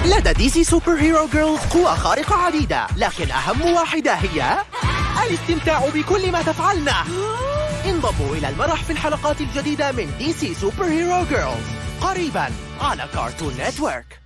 لدى دي سي سوبر هيرو جيرلز قوى خارقة عديدة، لكن أهم واحدة هي الاستمتاع بكل ما تفعلنه. انضموا إلى المرح في الحلقات الجديدة من دي سي سوبر هيرو جيرلز قريبا على كارتون نتورك.